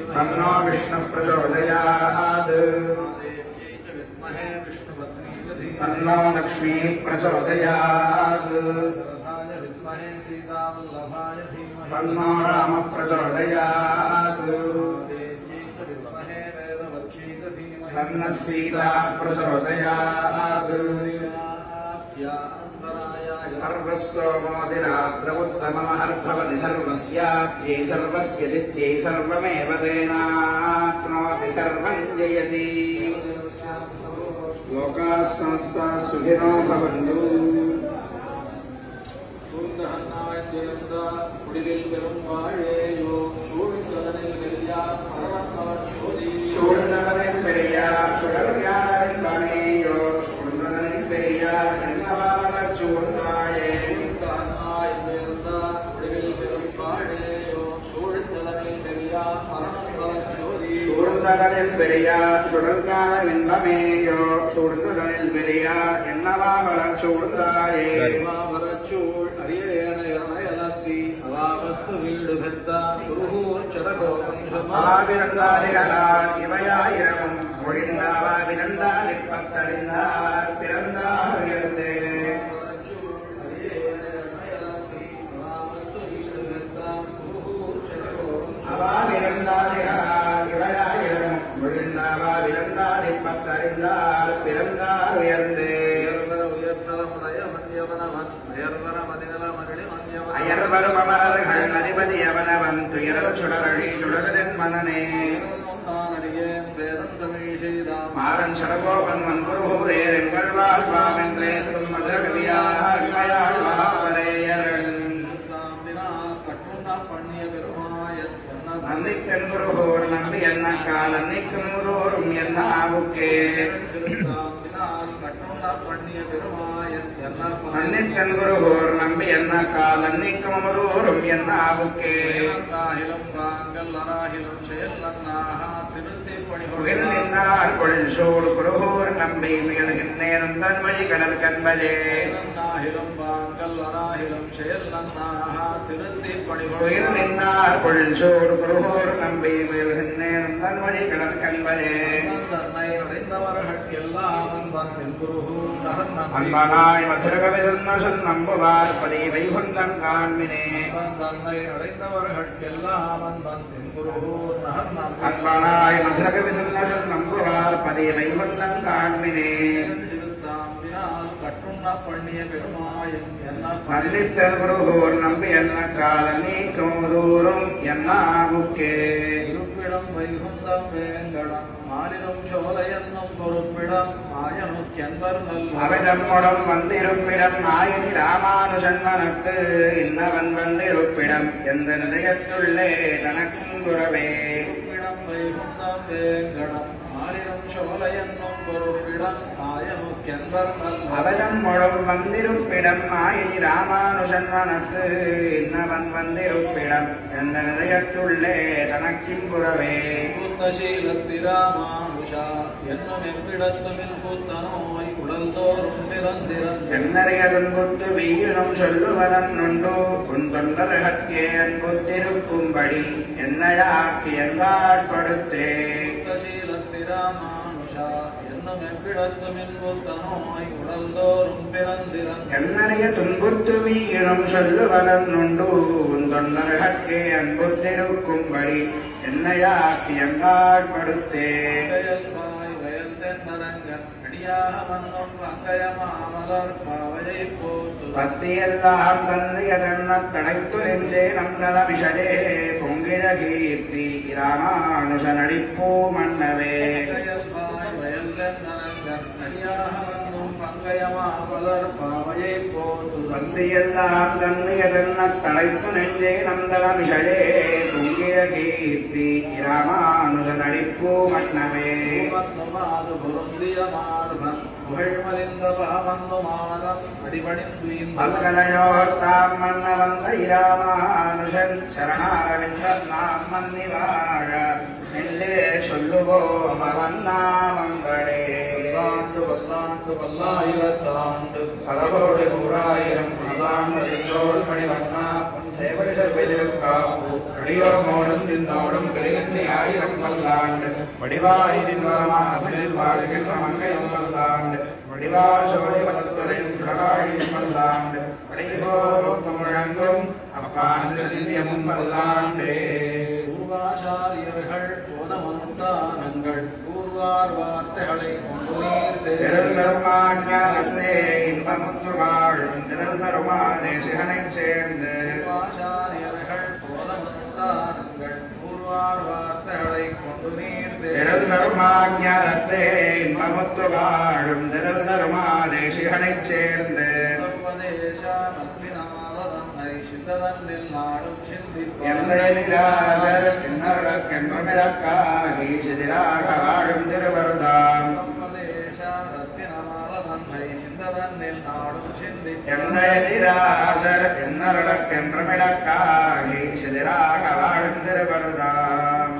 तन्नो विष्णुः प्रचोदयात् तन्नो लक्ष्मीः प्रचोदयात् तन्नो रामः प्रचोदयात् तन्नः सीता प्रचोदयात् सर्वस्तोमोदिरात्रमुत्तममहर्भवति सर्वस्याप्त्यै सर्वस्य दित्यै सर्वमेव तेनाप्नोति सर्वं जयति लोकाः समस्ताः सुखिनो भवन्तु சுடர்ந்தடனில் பெரியா சுடர்கால இன்பமேயோ சுடர்ந்தடனில் பெரியா என்னவா வளர் சூழ்ந்தாயே வளர்ச்சூழ் அரியேன இரணயலத்தி அவாவத்து வீடு பெத்தா குருகூர் சடகோபம் ஆவிரந்தாரிகளார் இவையாயிரமும் ஒழிந்தாவா விரந்தார் இப்பத்தறிந்தார் பிறந்தார் உயர்ந்தே அவாவிரந்தாரிகளார் இவையாயிரமும் ஒழிந்தாவா விரந்தார் இப்பத்தறிந்தார் பிறந்தார் உயர்ந்தே அயர்வரும் அமரர்கள் அதிபதி அவனவன் துயரர் சுடரழி சுடரின் மனனே மாறன் சடகோபன் மன்குருகூரேர் எங்கள் வாழ்வாம் என்றே மதுரகவியார் நந்திக்கன் குருகூர் நம்பி என்ன கால் அன்னைக்கும் முருவரும் என்ன ஆவுக்கே நந்திக்கன் குருகூர் நம்பி என்ன கால் அன்னைக்கும் முருவரும் என்ன ஆவுக்கே நின்றார் கொள் சூடு குருகூர் நம்பி மிகழ்கின்றேன் தன் வழி கடற்கன்பதே நின்றார் கொள் சூடு குருகூர் நம்பி மிகழ்கின்றேன் தன் வழி கடற்கன்பதே அன்பனாய் மதுரகவி சொல் நம்புவார் பதி வைகுந்தம் காண்மினே அன்பனாய் மதுரகவி சொல் நம்புவார் பதி வைகுந்தம் காண்மினே பள்ளித்தன் குருகூர் நம்பி என்ன கால நீக்கும் தூரும் என்ன ஆவுக்கே இருப்பிடம் வைகுந்தம் வேங்கடம் மாலினும் சோலை என்னும் பொறுப்பிடம் மாயனுக்கென்பர் அவதம்முடம் வந்திருப்பிடம் நாயனி ராமானுஜன் மனத்து இன்னவன் வந்திருப்பிடம் எந்த நிலையத்துள்ளே தனக்கும் துறவே இருப்பிடம் வைகுந்தம் வேங்கடம் மாலினும் சோலை என்னும் பொறுப்பிடம் மாயனுக்கென்பர் அவதம் முழம் வந்திருப்பிடம் நாயனி ராமானுஜன் மனத்து இன்னவன் வந்திருப்பிடம் எந்த நிலையத்துள்ளே தனக்கின் புறவே சீலத்திராமானுஷா என்னும் எவ்விடத்துமில் புத்தனோய் உடல்தோறும் பிறந்திறன் என்னறிய துன்புத்து வீயுனும் சொல்லுவதம் நுண்டு உன் தொண்டர்கட்கே அன்புத்திருக்கும்படி என்னையாக்கி எங்காட்படுத்தே சீலத்திராமானுஷா என்னும் எவ்விடத்துமில் புத்தனோய் உடல்தோறும் பிறந்திறன் என்னறிய துன்புத்து வீயுனும் சொல்லுவதம் நுண்டு உன் தொண்டர்கட்கே அன்புத்திருக்கும்படி என்னையாக்கி எங்காட்படுத்தே பத்தியெல்லாம் தந்தைய தன்னத் தடைத்துறிந்தே நந்தன விஷடே பொங்கிட கீர்த்தி ராமானுஷ நடிப்போ மன்னவே பத்தியெல்லாம் தந்தைய தன்னத் தடைத்துறிந்தே நந்தன விஷடே பொங்கிட கீர்த்தி ராமானுஷ நடிப்போ மன்னவே பல்கலையோர்த்தாம் மன்ன வந்த இராமானுஷன் சரணாரவிந்தர் நாம் மன்னி வாழ நெல்லே சொல்லுவோம் அவன் நாமங்களே பல்லாயிரத்தாண்டு பலவோடு 100,000 பல்லாண்டு மணிவண்ணா சேவடி செல்வதற்காப்பு வடியோமோடும் தின்னோடும் கிளையந்தி ஆயிரம் பல்லாண்டு வடிவாயிரின் வரமாபில் வாழ்கின்ற மங்கையும் பல்லாண்டு வடிவாசோடி வளத்துறையும் சுடராழியும் பல்லாண்டு வடிவோரும் முழங்கும் அப்பாந்த சிந்தியமும் பல்லாண்டே. பூர்வாச்சாரியர்கள் போதமந்தானங்கள் பூர்வார் வார்த்தைகளை கொண்டு திருநருமாஞானத்தே இன்பமுத்து வாழும் திருநருமானே சிகனை சேர்ந்து ஆச்சாரியர்கள் போதமந்தானங்கள் பூர்வார் வார்த்தைகளை கொண்டு நீர்ந்து திருநருமாஞானத்தே இன்பமுத்து வாழும் திருநருமானே சிகனை சேர்ந்து என்னருடக்கென்றுமிழக்காகி சிதிராக வாழும் திருவருதாம் என்னருடக்கென்றுமிழக்காகி சிதிராக வாழும் திருவருதாம்.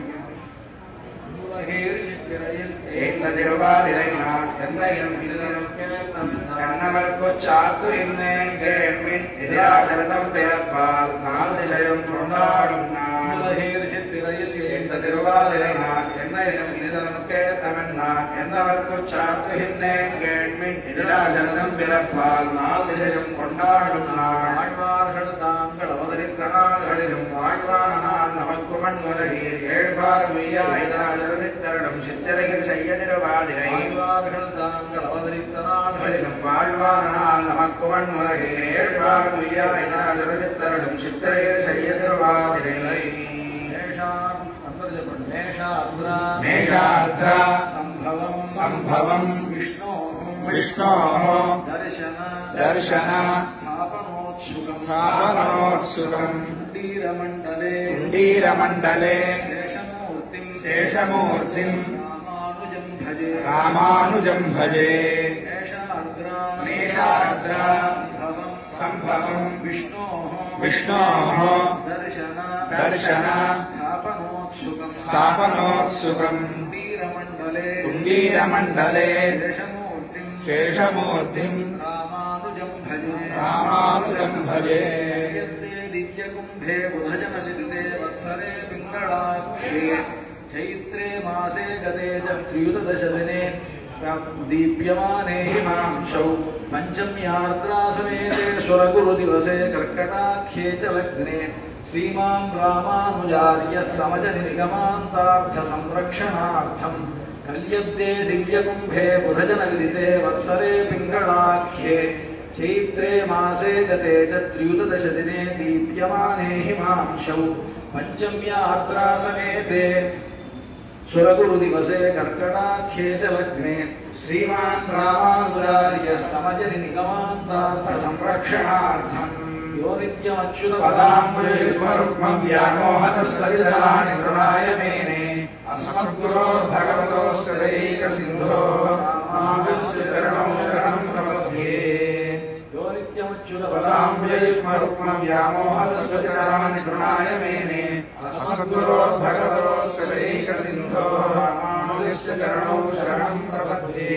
இந்த திருவாதிரையினால் என்னையும் கண்ணவர்க்கு சாத்து என்னேன் கேள்வின் எதிராஜரதம் பிறப்பால் நாள் திசையும் கொண்டாடும் நாள். இந்த திருவாதிரையினால் என்னையும் இனிதனும் கேத்தவென்னான் என்னவர்க்கு சாத்து என்னேன் கேள்வின் எதிராஜரதம் பிறப்பால் நாள் திசையும் கொண்டாடும் நாள். ஆழ்வார்கள் தாங்கள் அவதரித்த நாள்களிலும் வாழ்வான நாள் நமக்கு மண் உலகீர் ஏழ்பார் முய்யாயிரம் சித்திரையில் செய்ய திருவாதிரை ஆழ்வார்கள் தாங்கள் அவதரித்த நாள்களிலும் வாழ்வான நாள் நமக்கு மண் உலகீர் ஏழ்பார் முய்யாயிரம் சித்திரையில் செய்ய திருவாதிரை. மேஷாத்ரா சம்பவம் விஷ்ணோः दर्शन स्थापनोत्सुकम् कुण्डीरमण्डले शेषमूर्तिम् रामानुजम् भजे. मेषार्द्रा सम्भवम् विष्णोः दर्शन स्थापनोत्सुकम् कुण्डीरमण्डले शेषमूर्तिम् रामानुजम् भजे. दिव्यकुम्भे बुधजमलिते वत्सरे पिङ्गळाक्षे चैत्रे मासे गते च त्रियुतदशदिने दीप्यमाने हिमांशौ पञ्चम्यार्द्रासमेते स्वरगुरुदिवसे कर्कटाख्ये च लग्ने श्रीमान् रामानुजार्यः समजनिगमान्तार्थसंरक्षणार्थम् कल्यब्दे दिव्यकुम्भे बुधजनविदिते वत्सरे पिङ्गळाख्ये चैत्रे मासे गते च त्रियुतदशदिने दीप्यमाने हिमांशौ पञ्चम्यार्द्रासमेते सुरगुरुदिवसे कर्कटाख्ये च लग्ने श्रीमान् रामानुजार्यः समजनिगमान्तार्थसंरक्षणार्थम् यो नित्यमच्युतपदाम्बुजयुग्मरुक्मव्यामोहतस्तवितराणि तृणाय मेने अस्मद्गुरोर्भगवतोऽस्य दैकसिन्धोः रामानुजस्य शरणं प्रपद्ये. यो नित्यमच्युतपदाम्बुजयुग्मरुक्मव्यामोहतस्तवितराणि तृणाय मेने अस्मद्गुरोर्भगवतोऽस्य दैकसिन्धोः रामानुजस्य शरणं प्रपद्ये.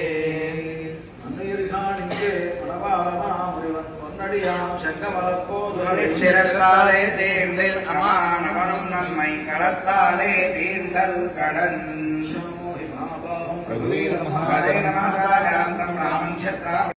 சிறத்தாலே தீர்ந்தல் அமானவனும் நம்மை களத்தாலே தீர்ந்தல் கடன். ராமன்